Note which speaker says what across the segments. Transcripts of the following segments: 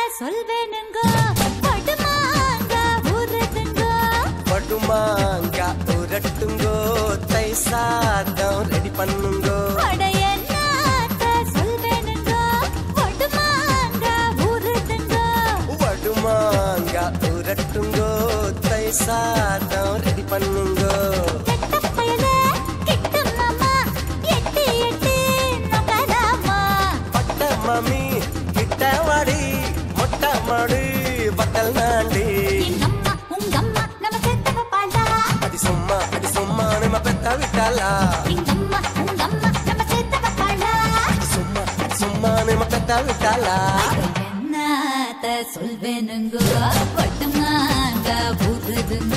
Speaker 1: சொல்வேனுங்க படுமாங்க ஊரட்டுங்க
Speaker 2: படுமாங்க ஊரட்டுங்கோ தை சாதம் ரெடி பண்ணுங்கோ
Speaker 1: படையன்னாத்த சொல்வேனுங்க படுமாங்க ஊரட்டுங்க
Speaker 2: படுமாங்க ஊரட்டுங்கோ தை சாதம் ரெடி பண்ணுங்கோ
Speaker 1: கெட்டப்பயலே கிட்ட மாமா எட்டி எட்டி நோக்கலாமா
Speaker 2: பட்ட மாமி கிட்ட வாடி மொட்டை மாடி பட்டல் நாண்டி
Speaker 1: எங்கம்மா உங்கம்மா நம்ம செத்தவ பாடா
Speaker 2: அடி சும்மா நம்ம பெத்த விட்டாளா
Speaker 1: எங்கம்மா உங்கம்மா நம்ம செத்தவ பாடா
Speaker 2: சும்மா நம்ம பெத்த விட்டாளா
Speaker 1: என்னத்த சொல்வேனுங்க படுமாங்க ஊரட்டுங்க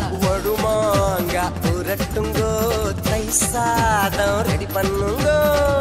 Speaker 2: வடுமாங்க ஊரட்டுங்கோ தை சாதம் ரெடி பண்ணுங்கோ